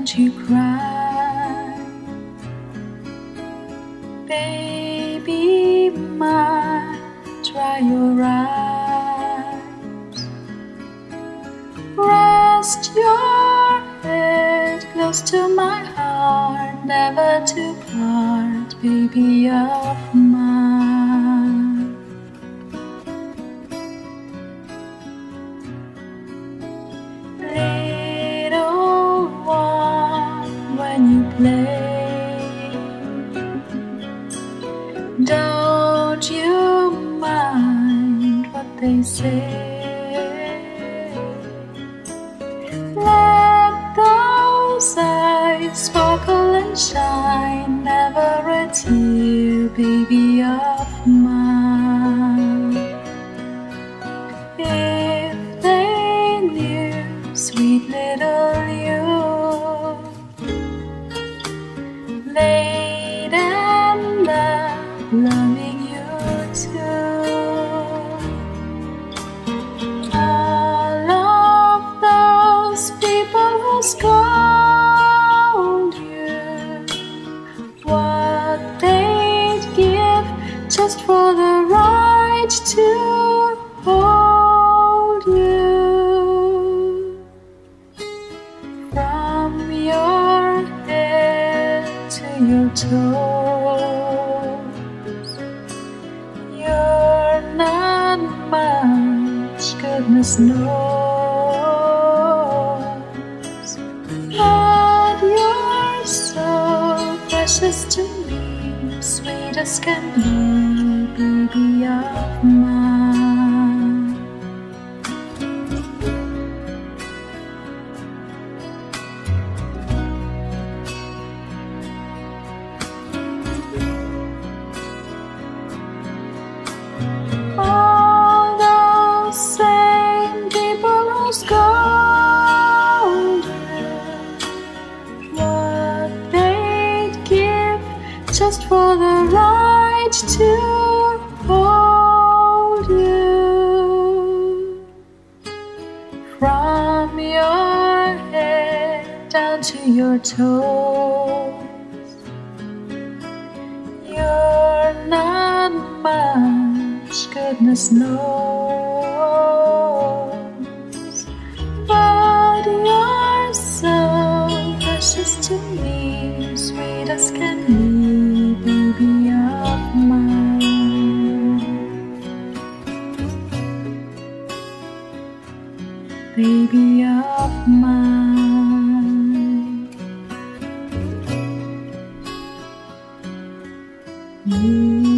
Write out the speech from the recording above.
don't you cry, baby mine, dry your eyes, rest your head close to my heart, never to part, baby of mine. Little one, when you play, don't you mind what they say. Let those eyes sparkle and shine, never a tear, baby of mine. If they knew, sweet little you, late and love, loving you too. All of those people who scold you, what they'd give just for the right to hold you. From your head to your toes, you're not much, goodness knows, but you're so precious to me, sweet as can be, baby of mine. All those same people who scold you, what they'd give just for the right to hold you. From your head down to your toes, you're not much, goodness knows, but you're so precious to me, sweet as can be, baby of mine. Baby of mine.